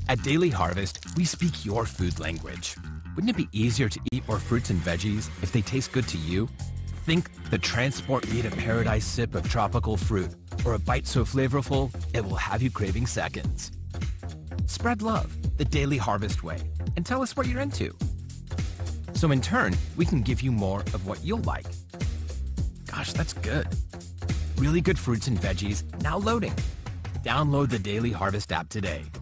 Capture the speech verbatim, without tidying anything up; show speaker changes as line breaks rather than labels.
At Daily Harvest, we speak your food language. Wouldn't it be easier to eat more fruits and veggies if they taste good to you? Think the Transport Me to Paradise sip of tropical fruit, or a bite so flavorful it will have you craving seconds. Spread love the Daily Harvest way and tell us what you're into. So in turn, we can give you more of what you'll like. Gosh, that's good. Really good fruits and veggies now loading. Download the Daily Harvest app today.